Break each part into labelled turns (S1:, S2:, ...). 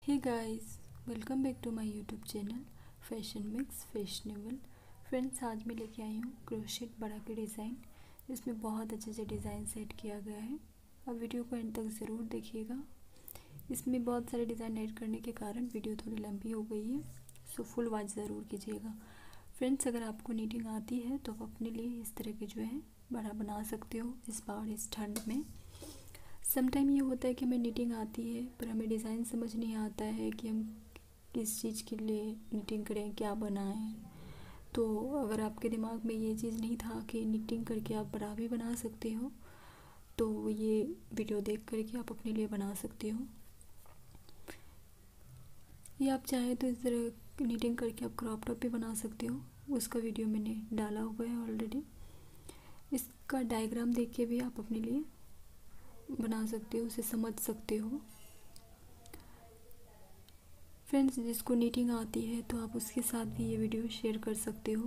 S1: Hey guys, welcome back to my YouTube channel fashion mix fashionable. Friends, आज मैं लेके आई हूँ क्रोशेट बड़ा के डिज़ाइन। इसमें बहुत अच्छे से डिज़ाइन सेट किया गया है। अब वीडियो को एंड तक ज़रूर देखिएगा। इसमें बहुत सारे डिज़ाइन ऐड करने के कारण वीडियो थोड़ी लंबी हो गई है, सो फुल वॉच ज़रूर कीजिएगा। फ्रेंड्स, अगर आपको नीटिंग आती है तो आप अपने लिए इस तरह के जो है बड़ा बना सकते हो इस बार इस ठंड में। समटाइम ये होता है कि हमें नीटिंग आती है पर हमें डिज़ाइन समझ नहीं आता है कि हम किस चीज़ के लिए नीटिंग करें, क्या बनाएं। तो अगर आपके दिमाग में ये चीज़ नहीं था कि नीटिंग करके आप बड़ा भी बना सकते हो, तो ये वीडियो देख करके आप अपने लिए बना सकते हो। या आप चाहें तो इस तरह नीटिंग करके आप क्रॉप टॉप भी बना सकते हो। उसका वीडियो मैंने डाला हुआ है ऑलरेडी। इसका डायग्राम देख के भी आप अपने लिए बना सकते हो, उसे समझ सकते हो। फ्रेंड्स, जिसको नीटिंग आती है तो आप उसके साथ भी ये वीडियो शेयर कर सकते हो।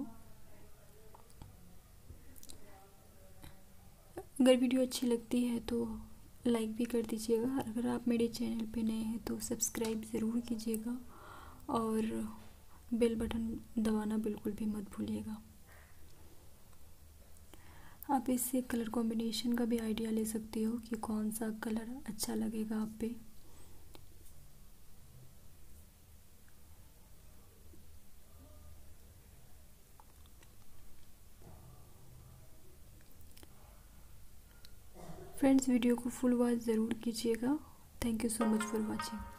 S1: अगर वीडियो अच्छी लगती है तो लाइक भी कर दीजिएगा। अगर आप मेरे चैनल पे नए हैं तो सब्सक्राइब ज़रूर कीजिएगा और बेल बटन दबाना बिल्कुल भी मत भूलिएगा। आप इससे कलर कॉम्बिनेशन का भी आइडिया ले सकते हो कि कौन सा कलर अच्छा लगेगा आप पे। फ्रेंड्स, वीडियो को फुल वॉच ज़रूर कीजिएगा। Thank you so much for watching.